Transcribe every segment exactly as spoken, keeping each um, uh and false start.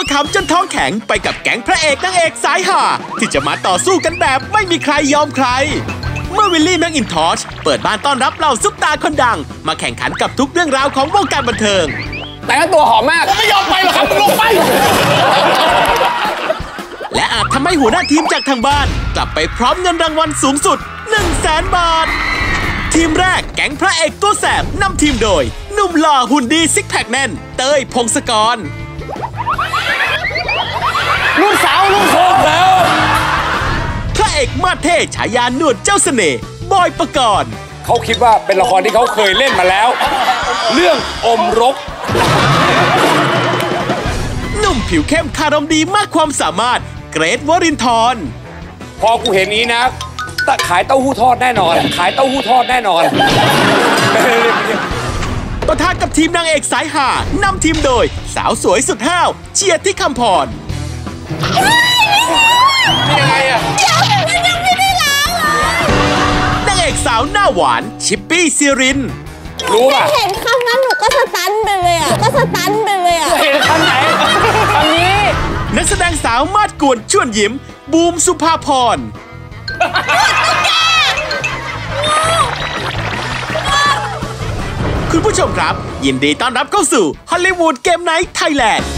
ขำจนท้องแข็งไปกับแก๊งพระเอกนางเอกสายห่าที่จะมาต่อสู้กันแบบไม่มีใครยอมใครเมื่อวิลลี่แมคอินทอชเปิดบ้านต้อนรับเหล่าซุปตาคนดังมาแข่งขันกับทุกเรื่องราวของวงการบันเทิงแต่งตัวหอมมากไม่ยอมไปหรอกครับลงไปและอาจทำให้หัวหน้าทีมจากทางบ้านกลับไปพร้อมเงินรางวัลสูงสุด หนึ่งแสน บาททีมแรกแก๊งพระเอกตัวแสบนำทีมโดยหนุ่มหล่อหุ่นดีซิกแพคแน่นเต้ยพงศกรลูกสาวลูกโคกแล้วพระเอกมาเท่ฉายาหนวดเจ้าเสน่ห์บอยปกรณ์เขาคิดว่าเป็นละครที่เขาเคยเล่นมาแล้วเรื่องอมรกหนุ่มผิวเข้มคารมดีมากความสามารถเกรทวรินทร์พอกูเห็นนี้นะขายเต้าหู้ทอดแน่นอนขายเต้าหู้ทอดแน่นอนปะทะกับทีมนางเอกสายห่านำทีมโดยสาวสวยสุดห้าวเชียร์ที่คำพรนี่ยังไงอะยังไม่ได้ล้างเลยนางเอกสาวหน้าหวานชิปปี้ซีรินรู้ป่ะเห็นคำนั้นหนูก็สตันไปเลยอ่ะก็สตันไปเลยอ่ะเห็นคำไหนคำนี้นักแสดงสาวมาดกวนชวนยิ้มบูมสุภาพรคุณผู้ชมครับยินดีต้อนรับเข้าสู่ฮอลลีวูดเกมไนท์ไทยแลนด์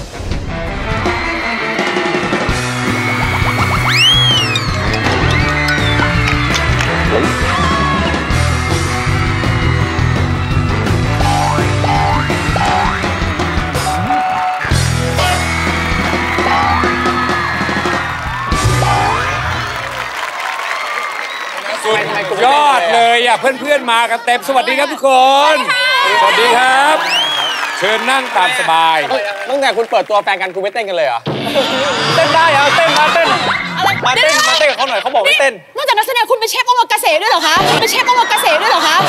สุดยอดเลยอ่ะเพื่อนๆมากันเต็มสวัสดีครับทุกคนสวัสดีครับเชิญนั่งตามสบายตั้งแต่คุณเปิดตัวแฟนกันคุณไม่เต้นกันเลยเหรอเต้นได้เอาเต้นมาเต้นมาเต้นมาเต้นกับเขาหน่อยเขาบอกไม่เต้นนอกจากนักแสดงคุณเป็นเชฟโอมากาเสะด้วยเหรอคะเป็นเชฟโอมากาเสะด้วยเหรอคะ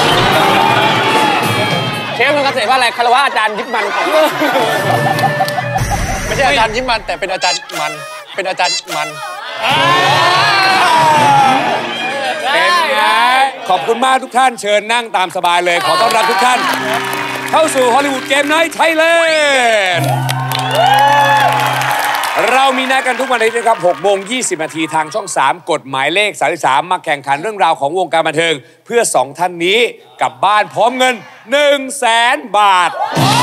เชฟโอมากาเสะว่าอะไรคารวะอาจารย์ยิปมันไม่ใช่อาจารย์ยิปมันแต่เป็นอาจารย์มันเป็นอาจารย์มันเป็นไงขอบคุณมากทุกท่านเชิญนั่งตามสบายเลยขอต้อนรับทุกท่านเข้าสู่ฮอลลีวูดเกมไนท์ไทยแลนด์เรามีนัดกันทุกวันอาทิตย์นะครับหกโมงยี่สิบนาทีทางช่องสามกฎหมายเลขสามสิบสามมาแข่งขันเรื่องราวของวงการบันเทิงเพื่อสองท่านนี้กลับบ้านพร้อมเงิน หนึ่งแสน บาท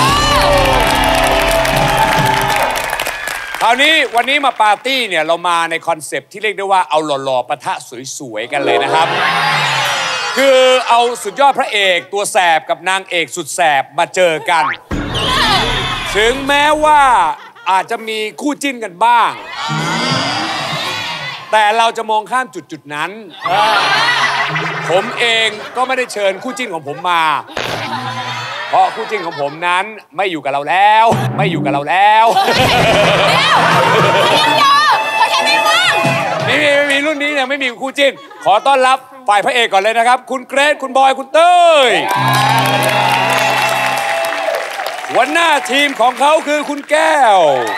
คราวนี้วันนี้มาปาร์ตี้เนี่ยเรามาในคอนเซปต์ที่เรียกได้ว่าเอาหล่อๆปะทะสวยๆกันเลยนะครับคือเอาสุดยอดพระเอกตัวแสบกับนางเอกสุดแสบมาเจอกันถึงแม้ว่าอาจจะมีคู่จิ้นกันบ้างแต่เราจะมองข้ามจุดๆนั้นผมเองก็ไม่ได้เชิญคู่จิ้นของผมมาเพราะคู่จิ้นของผมนั้นไม่อยู่กับเราแล้วไม่อยู่กับเราแล้วไม่มีไม่มีรุ่นนี้ยังไม่มีคู่จิ้นขอต้อนรับฝ่ายพระเอกก่อนเลยนะครับคุณเกรทคุณบอยคุณเต้ยหัวหน้าทีมของเขาคือคุณแก้ว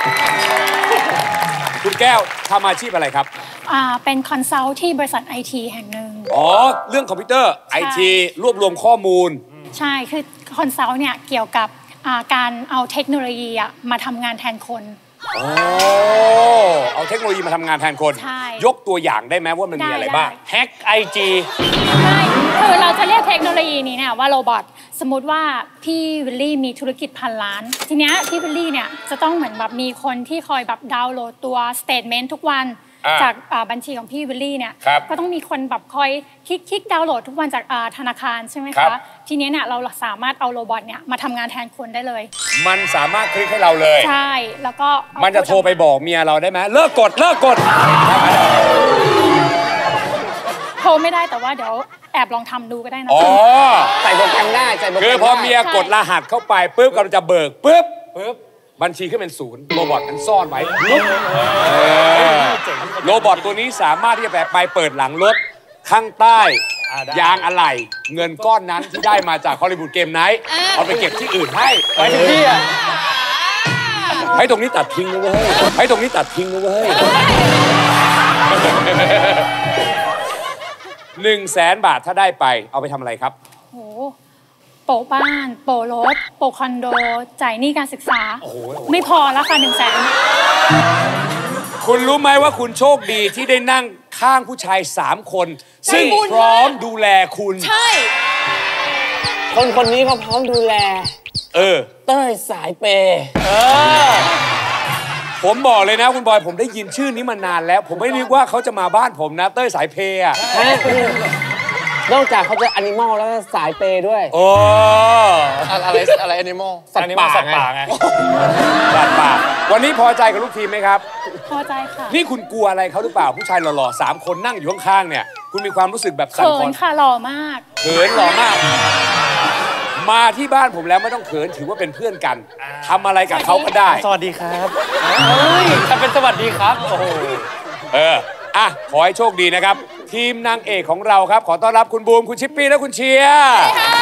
คุณแก้วทำอาชีพอะไรครับอ่าเป็นคอนซัลท์ที่บริษัทไอทีแห่งหนึ่งอ๋อเรื่องคอมพิวเตอร์ไอทีรวบรวมข้อมูลใช่คือคอนซัลท์เนี่ยเกี่ยวกับการเอาเทคโนโลยีมาทำงานแทนคนโอ้เอาเทคโนโลยีมาทำงานแทนคนยกตัวอย่างได้ไหมว่ามันมีอะไรบ้างแฮ็กไอจีใช่คือเราจะเรียกเทคโนโลยีนี้เนี่ยว่าโรบอทสมมติว่าพี่วิลลี่มีธุรกิจพันล้านทีเนี้ยพี่วิลลี่เนี่ยจะต้องเหมือนแบบมีคนที่คอยแบบดาวน์โหลดตัวสเตทเมนต์ทุกวันจากบัญชีของพี่วิลลี่เนี่ยก็ต้องมีคนแบบคอยคลิกคลิกดาวน์โหลดทุกวันจากธนาคารใช่ไหมคะทีนี้เนี่ยเราสามารถเอาโรบอทเนี่ยมาทำงานแทนคนได้เลยมันสามารถคลิกให้เราเลยใช่แล้วก็มันจะโทรไปบอกเมียเราได้ไหมเลิกกดเลิกกดโทรไม่ได้แต่ว่าเดี๋ยวแอบลองทำดูก็ได้นะอ๋อใส่โปรแกรมได้ใส่โปรแกรมคือพอเมียกดรหัสเข้าไปปุ๊บเราจะเบิกปุ๊บปุ๊บบัญชีขึ้นเป็นศูนย์โรบอทมันซ่อนไว้โรบอทตัวนี้สามารถที่จะไปเปิดหลังรถข้างใต้ยางอะไหล่เงินก้อนนั้นที่ได้มาจากฮอลลีวูดเกมไนท์เอาไปเก็บที่อื่นให้ไปถึงที่อ่ะให้ตรงนี้ตัดทิ้งนะเว้ยให้ตรงนี้ตัดทิ้งนะเว้ยหนึ่งแสนบาทถ้าได้ไปเอาไปทำอะไรครับโหโปะบ้าน โปะรถ โปะคอนโด จ่ายหนี้การศึกษา ไม่พอแล้วค่ะหนึ่งแสนคุณรู้ไหมว่าคุณโชคดีที่ได้นั่งข้างผู้ชายสามคน ซึ่งพร้อมดูแลคุณใช่คนคนนี้เขาพร้อมดูแลเออเต้ยสายเปย์เออผมบอกเลยนะคุณบอยผมได้ยินชื่อนี้มานานแล้ว ผมไม่นึกว่าเขาจะมาบ้านผมนะเต้ยสายเพย์อะนอกจากเขาจะแอนิมอลแล้วก็สายเปย์ด้วยโอ้อะไรอะไรแอนิมอลสัตว์ป่าสัตว์ป่าไงสัตว์ป่าวันนี้พอใจกับลูกทีมไหมครับพอใจค่ะนี่คุณกลัวอะไรเขาหรือเปล่าผู้ชายหล่อๆสามคนนั่งอยู่ข้างๆเนี่ยคุณมีความรู้สึกแบบสั่นเขิคลอนนค่ะหล่อมากเขินหล่อมาก มาที่บ้านผมแล้วไม่ต้องเขินถือว่าเป็นเพื่อนกันทำอะไรกับเขาก็ได้สวัสดีครับเฮ้ยถ้าเป็นสวัสดีครับโอ้โหเอออ่ะขอให้โชคดีนะครับ ทีมนางเอกของเราครับ ขอต้อนรับคุณบูมคุณชิปปี้และคุณเชียร์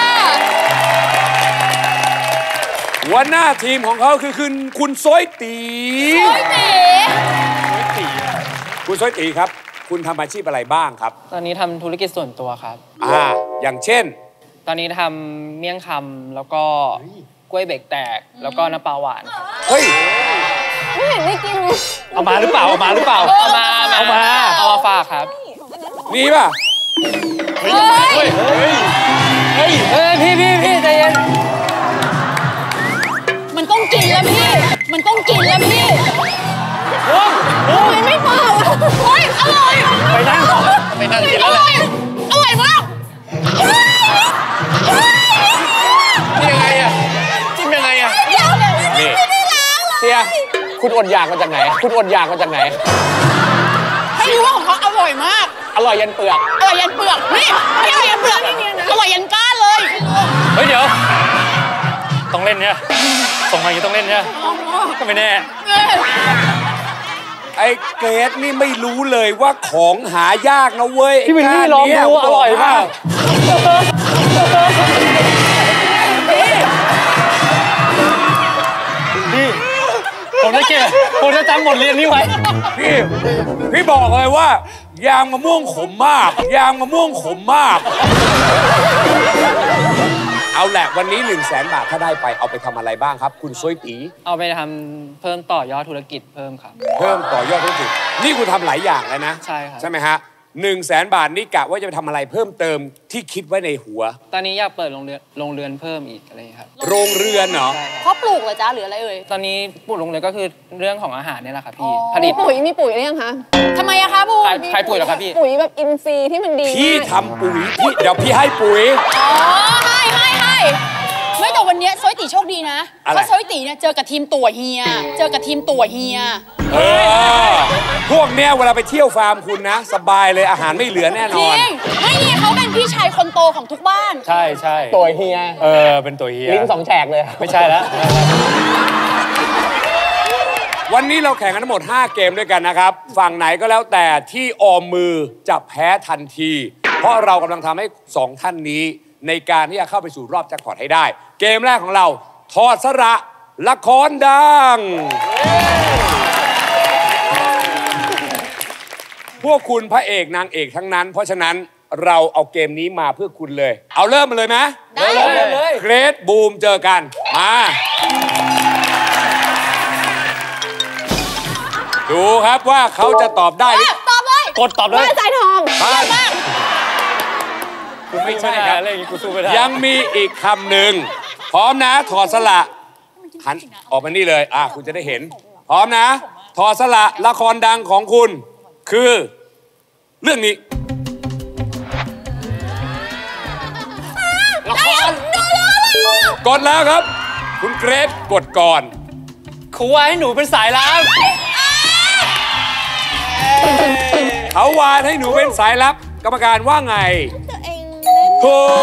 หัวหน้าทีมของเขาคือคุณคุณโซยตีโอ้ยเต๋คุณโซยตีครับ คุณทำอาชีพอะไรบ้างครับตอนนี้ทำธุรกิจส่วนตัวครับอ่าอย่างเช่นตอนนี้ทำเมี่ยงคำแล้วก็กล้วยเบรกแตก แล้วก็น้ำปลาหวานครับเฮ้ยไม่เห็นได้กินเอามาหรือเปล่าเอามาหรือเปล่าเอามาเอามาเอามาฝากครับนี่ป่ะเฮ้ยเฮ้ยเฮ้ยเฮ้ยพี่พี่พี่ใจเย็นมันต้องกินแล้วพี่ มันต้องกินแล้วพี่ทำไมไม่มาล่ะเฮ้ยอร่อยไปนั่งไปนั่งกินแล้วแหละอร่อยมากนี่ยังไงอะจิ้มยังไงอะนี่เชียร์คุณอดอยากมาจากไหน คุณอดอยากมาจากไหนให้รู้ว่าของเขาอร่อยมากอร่อยยันเปลือกอร่อยยันเปลือก นี่ไม่อร่อยยันเปลือก อร่อยยันก้านเลยเฮ้ยเดี๋ยว ต้องเล่นเนี่ยส่งมาอย่างนี้ต้องเล่นเนี่ยก็ไม่แน่ไอ้เกรดนี่ไม่รู้เลยว่าของหายากนะเว้ยพี่วิลลี่ลองดูอร่อยมากพี่ ผมจะเก็บผมจะจำบทเรียนนี้ไว้พี่ พี่บอกเลยว่า ยางมะม่วงขมมาก ยางมะม่วงขมมาก เอาแหละวันนี้หนึ่งแสนบาทถ้าได้ไปเอาไปทำอะไรบ้างครับ คุณซวยตีเอาไปทำเพิ่มต่อยอดธุรกิจเพิ่มครับเพิ่มต่อยอดธุรกิจนี่คุณทำหลายอย่างแล้วนะใช่ครับใช่ไหมฮะหนึ่งแสนบาทนี่กะว่าจะไปทำอะไรเพิ่มเติมที่คิดไว้ในหัวตอนนี้อยากเปิดโรงเรือนโรงเรือนเพิ่มอีกอะไรอย่างเงี้ยครับโรงเรือนเหรอใช่ครับเพราะปลูกเหรอจ๊ะหรืออะไรเอ่ยตอนนี้ปลูกโรงเรือนก็คือเรื่องของอาหารเนี่ยแหละครับพี่อ๋อผลิตปุ๋ยมีปุ๋ยหรือยังคะทำไมอะคะบูขายขายปุ๋ยเหรอครับพี่ปุ๋ยแบบอินทรีย์ที่มันดีพี่มากทำปุ๋ยพี่เดี๋ยวพี่ให้ปุ๋ยอ๋อให้ให้ให้ไม่แต่วันเนี้ยซอยตีโชคดีนะอะไรเพราะซอยตีเนี่ยเจอกับทีมตัวเฮีย เจอกับทีมตัวเฮียเออพวกเนี้ยเวลาไปเที่ยวฟาร์มคุณนะ สบายเลยอาหารไม่เหลือแน่นจอรินงไม่นี่เขาเป็นพี่ชายคนโตของทุกบ้านใช่ใช่ตัวเฮียเออ เป็นตัวเฮียลิ้นสองแฉกเลยไม่ใช่แล้ววันนี้เราแข่งกันทั้งหมดห้าเกมด้วยกันนะครับ ฝั่งไหนก็แล้วแต่ที่ออมมือจะแพ้ทันที เพราะเรากำลังทำให้สองท่านนี้ในการที่จะเข้าไปสู่รอบแจ็คพอตให้ได้ เกมแรกของเราทอดสระละครดัง พวกคุณพระเอกนางเอกทั้งนั้น เพราะฉะนั้นเราเอาเกมนี้มาเพื่อคุณเลย เอาเริ่มมาเลยไหมได้เลยเกรทบูมเจอกัน มา ดูครับว่าเขาจะตอบได้หรือตอบเลยกดตอบเลยบ้านสายทองไม่มากไม่ใช่ครับเรื่องนี้กูสู้ไม่ได้ยังมีอีกคำหนึ่งพร้อมนะ ถอดสละหันออกมานี่เลย อ่ะ คุณจะได้เห็น พร้อมนะ ถอดสละละครดังของคุณ คือ เรื่องนี้ละครกดแล้วครับ คุณเกรทกดก่อนครูว่าให้หนูเป็นสายลับเขาวานให้หนูเป็นสายลับ กรรมการว่าไงตัวเองถูก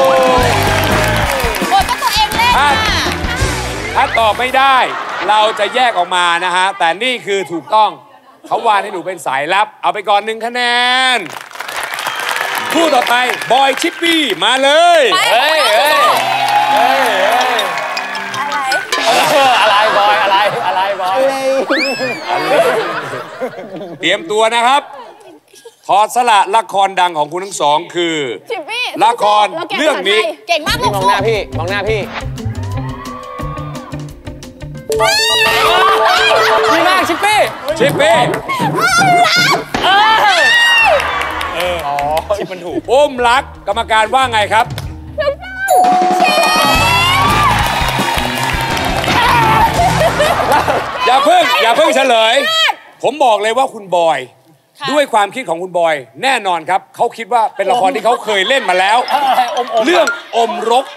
โอ้ยก็ตัวเองเล่นถ้าน่ะถ้าตอบไม่ได้ เราจะแยกออกมานะฮะ แต่นี่คือถูกต้อง เขาวานให้หนูเป็นสายลับ เอาไปก่อนหนึ่งคะแนน คู่ต่อไป บอยชิปปี้ มาเลยเฮ้ยเฮ้ยเฮ้ยเฮ้ยเอออะไรบอย อะไร อะไรบอยเตรียมตัวนะครับถอดสละละครดังของคุณทั้งสองคือชิปปี้ละครเรื่องนี้เก่งมากลูพี่กมองหน้าพี่ มองหน้าพี่ดีมากชิปปี้ชิปปี้ชิปมันถูกอุ้มรักกรรมการว่าไงครับ อย่าเพิ่งอย่าเพิ่งเฉลย ผมบอกเลยว่าคุณบอย ด้วยความคิดของคุณบอย แน่นอนครับ เขาคิดว่าเป็นละครที่เขาเคยเล่นมาแล้ว เรื่องอมรก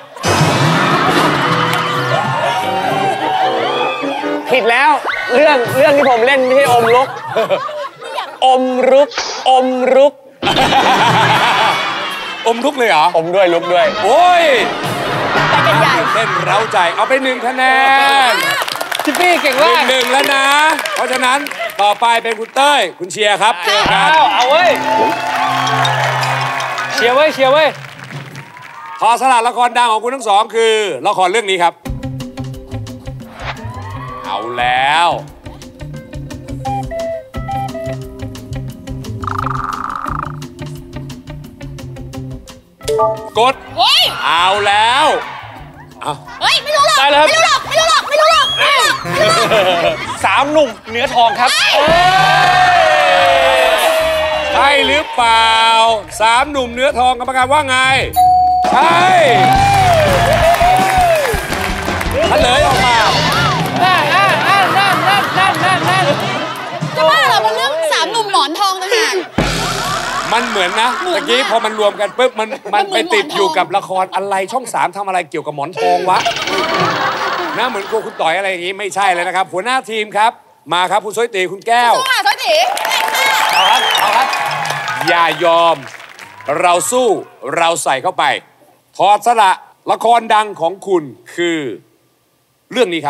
ผิดแล้ว เรื่องเรื่องที่ผมเล่นไม่ใช่อมรุก อมรุก อมรุกอมรุกเลยเหรออมด้วยลุกด้วยโอ้ยไปกันใหญ่เต้นเร้าใจ เอาไปหนึ่งคะแนนชิปปี้เก่งหมานึ่งกหนึ่งแล้วนะ เพราะฉะนั้นต่อไปเป็นคุณเต้ย คุณเชียร์ครับเจอกันเอาเอาเว้ย เชียร์เว้ย เชียร์เว้ยขอสลัดละครดังของคุณทั้งสองคือละครเรื่องนี้ครับ เอาแล้ว กดเฮ้ยเอาแล้วเอาเฮ้ย ไม่รู้หรอกได้เลยครับไม่รู้หรอก ไม่รู้หรอก ไม่รู้หรอกไม่รู้หรอกไม่รู้หรอกสามหนุ่มเนื้อทองครับใช่หรือเปล่าสามหนุ่มเนื้อทองกรรมการว่าไง ใช่เฉลยออกมานั่นนั่นนั่นนั่นนั่นนั่นนั่นนั่นจะบ้าเหรอมันเรื่องสามหนุ่มหมอนทองต่างหากมันเหมือนนะตะกี้พอมันรวมกันปุ๊บมันมันมันเหมืไปอนติดหมอนทองอยู่กับละครอะไรช่องสามทำอะไรเกี่ยวกับหมอนทองวะนะเหมือนครูคุณต่อยอะไรอย่างงี้ไม่ใช่เลยนะครับ หัวหน้าทีมครับ มาครับคุณสวยตีคุณแก้วสู้ค่ะสวัสดีเอาครับ เอาครับอย่ายอม เราสู้เราใส่เข้าไป ถอดสละละครดังของคุณคือ เรื่องนี้ครับ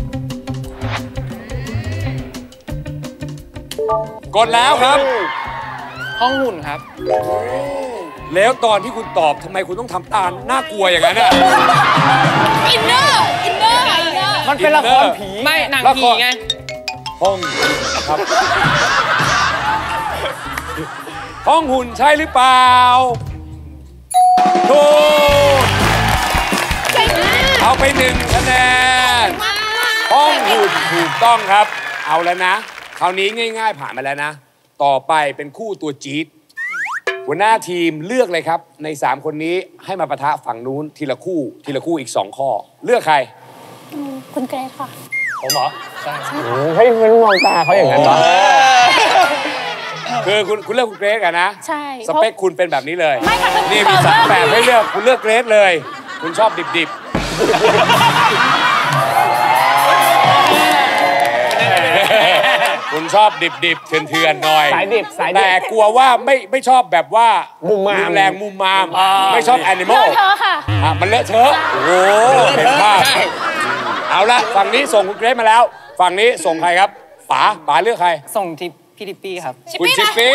กดแล้วครับห้องหุ่นครับแล้วตอนที่คุณตอบทำไมคุณต้องทำตาน่ากลัวอย่างนั้นอ่ะอินเนอร์ อินเนอร์ อินเนอร์มันเป็นละครผี ไม่หนังละคผีรไงห้องครับ ห้องหุ่นใช่หรือเปล่าถูกเอาไปหนึ่งคะแนน ห้องหุ่นถูกต้องครับ เอาแล้วนะ คราวนี้ง่ายๆผ่านมาแล้วนะ ต่อไปเป็นคู่ตัวจี๊ดหัวหน้าทีมเลือกเลยครับ ในสามคนนี้ให้มาปะทะฝั่งนู้นทีละคู่ทีละคู่อีกสองข้อ เลือกใครคุณเกรซค่ะผมเหรอ ใช่เฮ้ยมันมองตาเขาอย่างนั้นเหรอคือคุณคุณเลือกคุณเกรซกันนะใช่สเปคคุณเป็นแบบนี้เลยไม่ค่ะคือนี่มีสามแบบให้เลือกคุณเลือกเกรซเลย คุณชอบดิบๆ คุณชอบดิบๆเถื่อนๆหน่อยสายดิบสายดิบแต่กลัวว่าไม่ไม่ชอบแบบว่ามุมมามรุนแรงมุมมาม ไม่ชอบแอนิมอเลืลอกเธอค่ะอ่ะมันเลอะเทอะโอ้โหเห็นภาพเอาละฝั่งนี้ส่งคุณเกรซมาแล้ว ฝั่งนี้ส่งใครครับป๋าป๋าเลือกใครส่งที่พี่ทิปปี้ครับคุณชิปปี้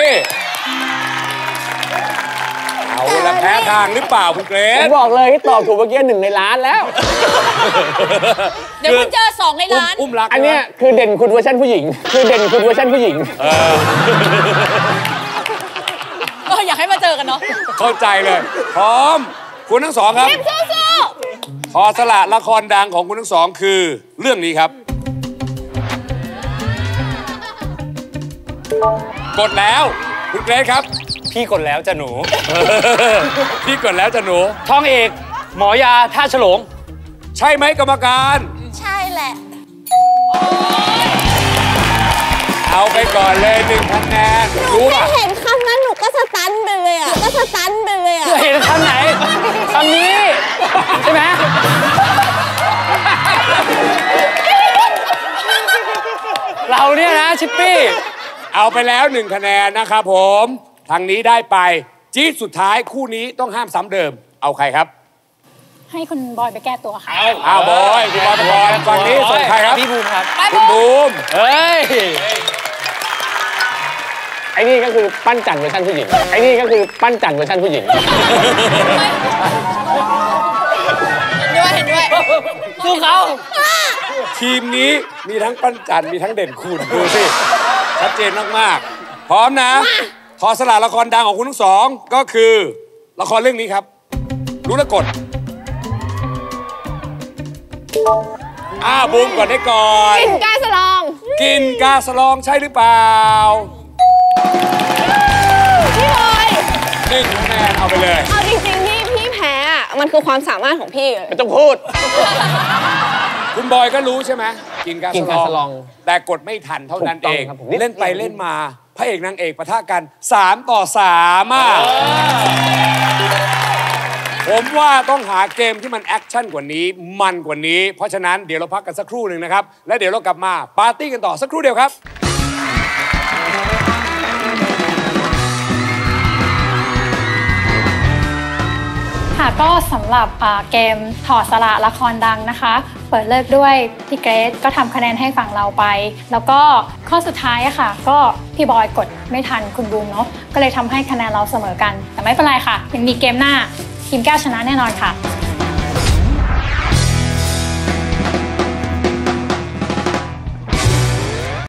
เอาละแพ้ทางหรือเปล่าคุณเกรผมซบอกเลยที่ตอบถูกเมื่อกี้หนึ่งในล้านแล้วเดี๋ยวคุณเจอสองในร้านอุ้มรักอันเนี้ยคือเด่นคุณเวอร์ชันผู้หญิง คือเด่นคุณเวอร์ชันผู้หญิงเอออยากให้มาเจอกันเนาะเข้าใจเลย พร้อม คุณทั้งสองครับทีมสู้พอสละละครดังของคุณทั้งสองคือเรื่องนี้ครับ กดแล้วคุณเกรซครับพี่กดแล้วจะหนูพี่กดแล้วจะหนูช่องเอก หมอยาท่าฉลงใช่ไหมกรรมการๆ ใช่แหละเอาไปก่อนเลยหนึ่งคะแนนรู้ป่ะเห็นคำนั้นหนูก็สตันไปเลยอ่ะ หนูก็สตันไปเลยอ่ะเห็นคำไหนคำนี้ ใช่ไหม เราเนี่ยนะชิปปี้เอาไปแล้วหนึ่งคะแนนนะครับผมทางนี้ได้ไปจี๊ดสุดท้ายคู่นี้ต้องห้ามซ้ำเดิม เอาใครครับให้คุณบอยไปแก้ตัวค่ะอ้าวบอยคุณบอยปกรณ์ฝั่งนี้ส่งใครครับพี่บูมครับคุณบูมเฮ้ยไอ้นี่ก็คือปั้นจันเวอร์ชันผู้หญิง ไอ้นี่ก็คือปั้นจันเวอร์ชันผู้หญิงเห็นด้วย เห็นด้วยสู้เขาทีมนี้มีทั้งปั้นจันทร์มีทั้งเด่นคุณดูสิชัดเจนมากๆพร้อมนะถอดสลัดละครดังของคุณทั้งสองก็คือละครเรื่องนี้ครับรู้แล้วกดอ้าบูมก่อนได้ก่อนกินกาสลองกินกาสลองใช่หรือเปล่าพี่บอยหนึ่งคะแนนเอาไปเลยเอาจริงๆที่พี่แพ้อะมันคือความสามารถของพี่ไม่ต้องพูดคุณบอยก็รู้ใช่ไหมกินกากินสกาลสลออง งแต่กดไม่ทันเท่านั้นถูกต้เอองงครับผมเล่นไปเล่นมาพระเอกนางเอกปะทะกันสามต่อสามอ่ะผมว่าต้องหาเกมที่มันแอคชั่นกว่านี้มันกว่านี้เพราะฉะนั้นเดี๋ยวเราพักกันสักครู่หนึ่งนะครับแล้วเดี๋ยวเรากลับมาปาร์ตี้กันต่อสักครู่เดียวครับค่ะก็สำหรับอ่าเกมถอดสละละครดังนะคะ เปิดเลิกด้วยพี่เกรซก็ทำคะแนนให้ฝั่งเราไป แล้วก็ข้อสุดท้ายอะค่ะ ก็พี่บอยกดไม่ทันคุณบูมเนาะก็เลยทำให้คะแนนเราเสมอกัน แต่ไม่เป็นไรค่ะยังมีเกมหน้าทีมแก้วชนะแน่นอนค่ะ